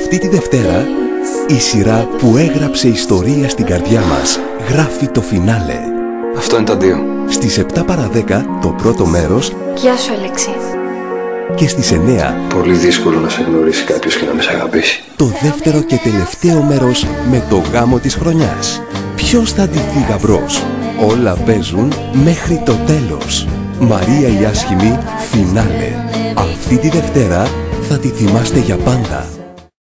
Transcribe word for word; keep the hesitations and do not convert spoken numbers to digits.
Αυτή τη Δευτέρα, η σειρά που έγραψε ιστορία στην καρδιά μας γράφει το φινάλε. Αυτό είναι το αντίο. Στις επτά παρά δέκα το πρώτο μέρος. Γεια σου, Αλέξη. Και στις εννιά. Πολύ δύσκολο να σε γνωρίσει κάποιος και να με σ' αγαπήσει. Το δεύτερο και τελευταίο μέρος με το γάμο της χρονιάς. Ποιος θα ντυθεί γαμπρός? Όλα παίζουν μέχρι το τέλος. Μαρία η Άσχημη, φινάλε. Αυτή τη Δευτέρα θα τη θυμάστε για πάντα.